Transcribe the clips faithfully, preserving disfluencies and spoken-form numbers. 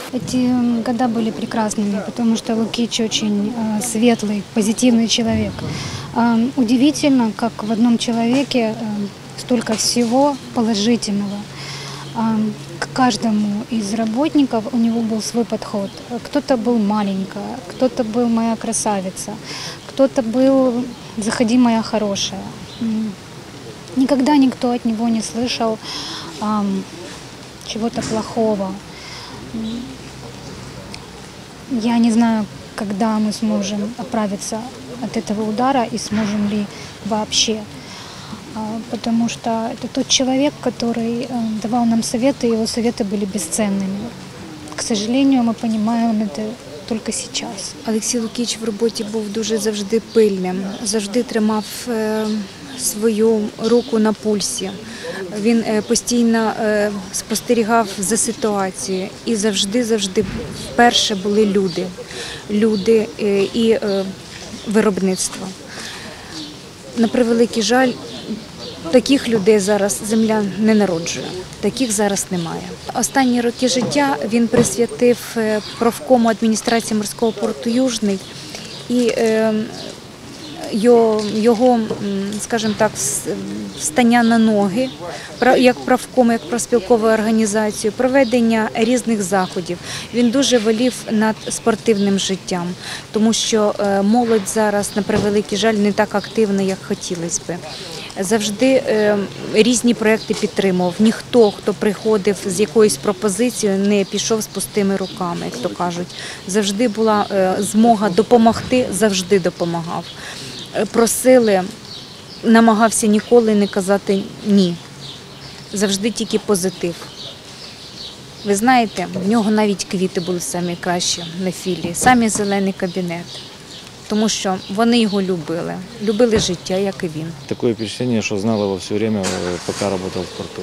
Эти года были прекрасными, потому что Лукич очень э, светлый, позитивный человек. Э, удивительно, как в одном человеке э, столько всего положительного. Э, к каждому из работников у него был свой подход. Кто-то был маленькая, кто-то был моя красавица, кто-то был «заходи, моя хорошая». Никогда никто от него не слышал э, чего-то плохого. Я не знаю, когда мы сможем оправиться от этого удара и сможем ли вообще. Потому что это тот человек, который давал нам советы, и его советы были бесценными. К сожалению, мы понимаем это тільки зараз. Олексій Лукич в роботі був дуже завжди пильним, завжди тримав свою руку на пульсі. Він постійно спостерігав за ситуацією і завжди-завжди вперше були люди, люди і виробництво. На превеликий жаль, таких людей зараз земля не народжує, таких зараз немає. Останні роки життя він присвятив профкому адміністрації морського порту «Южний» і його, скажімо так, встання на ноги, як правком, як профспілкової організації, проведення різних заходів. Він дуже волів над спортивним життям, тому що молодь зараз, на превеликий жаль, не так активна, як хотілося б. Завжди різні проекти підтримував. Ніхто, хто приходив з якоюсь пропозицією, не пішов з пустими руками, як то кажуть. Завжди була змога допомогти, завжди допомагав. Просили, намагався ніколи не казати «ні». Завжди тільки позитив. Ви знаєте, в нього навіть квіти були самі кращі на філії, самі зелений кабінет. Тому що вони його любили, любили життя, як і він. Таке впечатление, що знала його все время, поки працював в порту.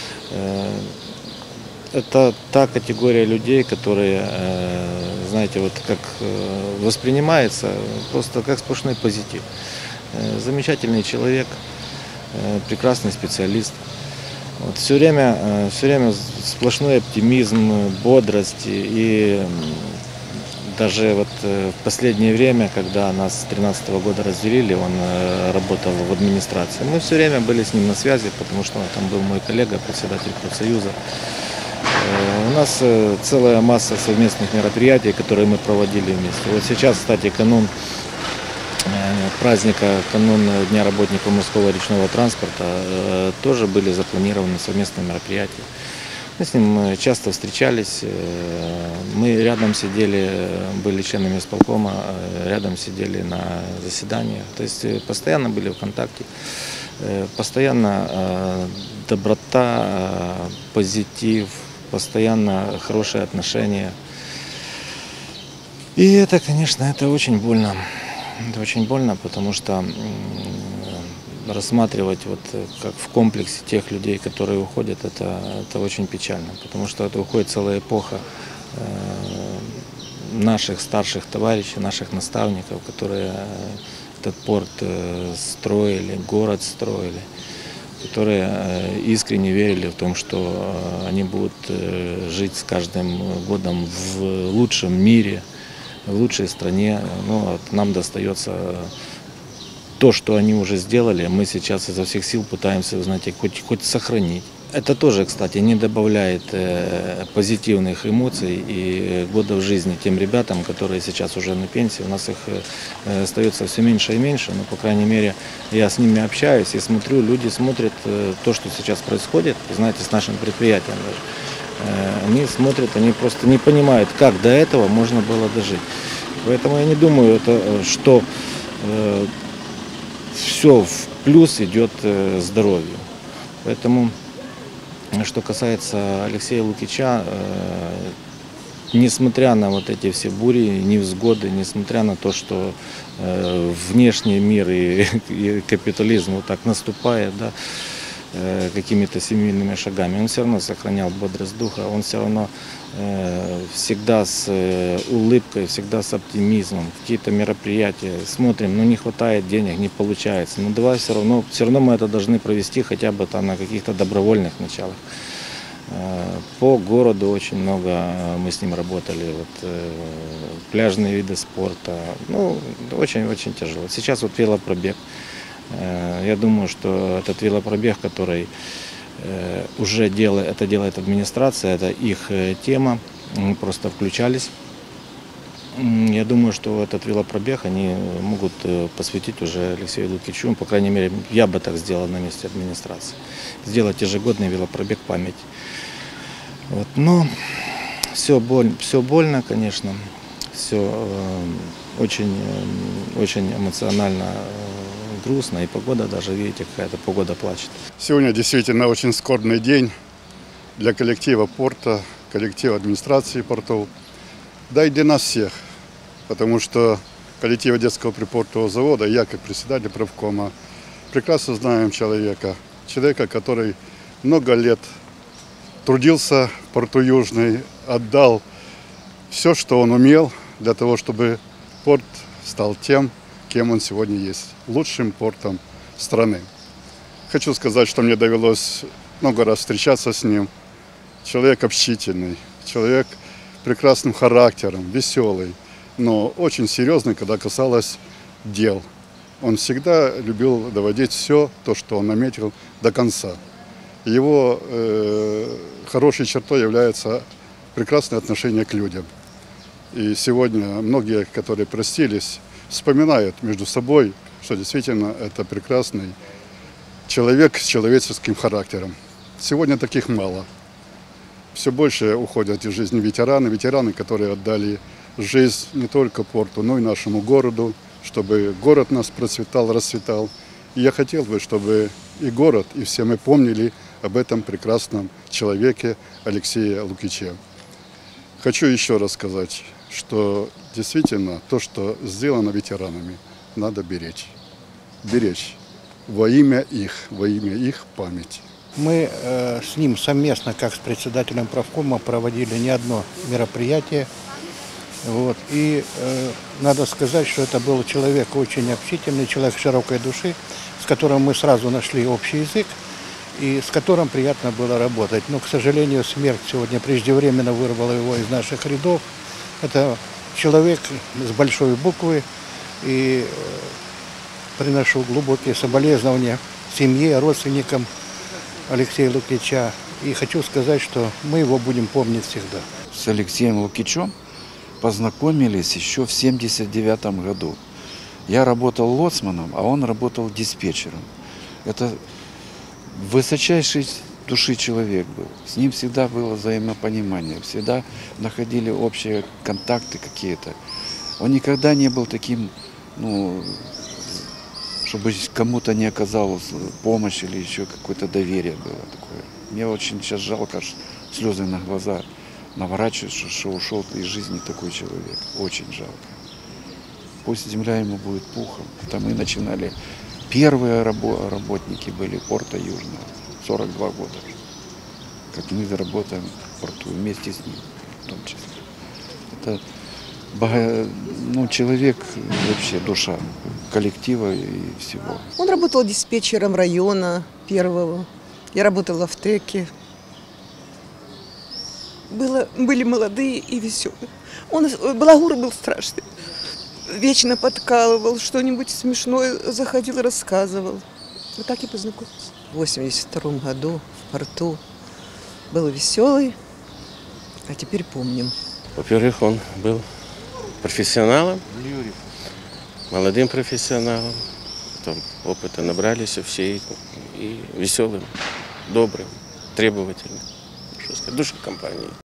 Это та категория людей, которые, знаете, вот как воспринимается просто как сплошной позитив. Замечательный человек, прекрасный специалист. Вот все время, все время сплошной оптимизм, бодрость. И даже вот в последнее время, когда нас с две тысячи тринадцатого года разделили, он работал в администрации. Мы все время были с ним на связи, потому что он там был мой коллега, председатель профсоюза. У нас целая масса совместных мероприятий, которые мы проводили вместе. Вот сейчас, кстати, канун праздника, канун Дня работников морского речного транспорта, тоже были запланированы совместные мероприятия. Мы с ним часто встречались, мы рядом сидели, были членами исполкома, рядом сидели на заседаниях. То есть постоянно были в контакте, постоянно доброта, позитив, постоянно хорошие отношения. И это, конечно, это очень больно. Это очень больно, потому что рассматривать вот как в комплексе тех людей, которые уходят, это, это очень печально. Потому что это уходит целая эпоха наших старших товарищей, наших наставников, которые этот порт строили, город строили, которые искренне верили в том, что они будут жить с каждым годом в лучшем мире, в лучшей стране. Ну, вот нам достается то, что они уже сделали, мы сейчас изо всех сил пытаемся, знаете, хоть, хоть сохранить. Это тоже, кстати, не добавляет позитивных эмоций и годов жизни тем ребятам, которые сейчас уже на пенсии. У нас их остается все меньше и меньше, но, по крайней мере, я с ними общаюсь и смотрю, люди смотрят то, что сейчас происходит, знаете, с нашим предприятием даже. Они смотрят, они просто не понимают, как до этого можно было дожить. Поэтому я не думаю, это, что э, все в плюс идет э, здоровью. Поэтому, что касается Алексея Лукича, э, несмотря на вот эти все бури, невзгоды, несмотря на то, что э, внешний мир и, и капитализм вот так наступает, да, э, какими-то семейными шагами, он все равно сохранял бодрость духа, он все равно э, всегда с э, улыбкой, всегда с оптимизмом, какие-то мероприятия смотрим, ну не хватает денег, не получается, ну давай все равно, все равно мы это должны провести хотя бы там на каких-то добровольных началах. По городу очень много мы с ним работали, вот, пляжные виды спорта, ну, очень-очень тяжело. Сейчас вот велопробег. Я думаю, что этот велопробег, который уже делает, это делает администрация, это их тема, мы просто включались. Я думаю, что этот велопробег они могут посвятить уже Алексею Лукичу, по крайней мере, я бы так сделал на месте администрации. Сделать ежегодный велопробег памяти. Вот. Но все, боль, все больно, конечно, все э, очень, э, очень эмоционально э, грустно, и погода даже, видите, какая-то погода плачет. Сегодня действительно очень скорбный день для коллектива порта, коллектива администрации портов, да и для нас всех, потому что коллектив детского припортового завода, я как председатель правкома, прекрасно знаем человека, человека, который много лет трудился в порту Южный, отдал все, что он умел, для того, чтобы порт стал тем, кем он сегодня есть, лучшим портом страны. Хочу сказать, что мне довелось много раз встречаться с ним. Человек общительный, человек с прекрасным характером, веселый, но очень серьезный, когда касалось дел. Он всегда любил доводить все то, что он наметил, до конца. Его э, хорошей чертой является прекрасное отношение к людям. И сегодня многие, которые простились, вспоминают между собой, что действительно это прекрасный человек с человеческим характером. Сегодня таких мало. Все больше уходят из жизни ветераны, ветераны, которые отдали жизнь не только порту, но и нашему городу, чтобы город наш процветал, расцветал. И я хотел бы, чтобы и город, и все мы помнили об этом прекрасном человеке Алексее Лукиче. Хочу еще раз сказать, что действительно то, что сделано ветеранами, надо беречь. Беречь во имя их, во имя их памяти. Мы э, с ним совместно, как с председателем правкома, проводили не одно мероприятие. Вот. И э, надо сказать, что это был человек очень общительный, человек широкой души, с которым мы сразу нашли общий язык и с которым приятно было работать. Но, к сожалению, смерть сегодня преждевременно вырвала его из наших рядов. Это человек с большой буквы, и э, приношу глубокие соболезнования семье, родственникам Алексея Лукича. И хочу сказать, что мы его будем помнить всегда. С Алексеем Лукичем познакомились еще в семьдесят девятом году. Я работал лоцманом, а он работал диспетчером. Это высочайший души человек был. С ним всегда было взаимопонимание, всегда находили общие контакты какие-то. Он никогда не был таким, ну, чтобы кому-то не оказалось помощь или еще какое-то доверие было такое. Мне очень сейчас жалко, аж слезы на глаза наворачиваются, что ушел из жизни такой человек. Очень жалко. Пусть земля ему будет пухом. Это мы начинали. Первые работники были порта Южного. сорок два года. Как мы работаем в порту вместе с ним, в том числе. Это ну, человек, вообще душа коллектива и всего. Он работал диспетчером района первого. Я работала в ТЭКе. Было, были молодые и веселые. Он балагур был страшный. Вечно подкалывал, что-нибудь смешное заходил и рассказывал. Вот так и познакомились. В восемьдесят втором году в порту был веселый, а теперь помним. Во-первых, он был профессионалом, молодым профессионалом. Потом опыта набрались все и, и веселым, добрым, требовательным. Что сказать, душа компании.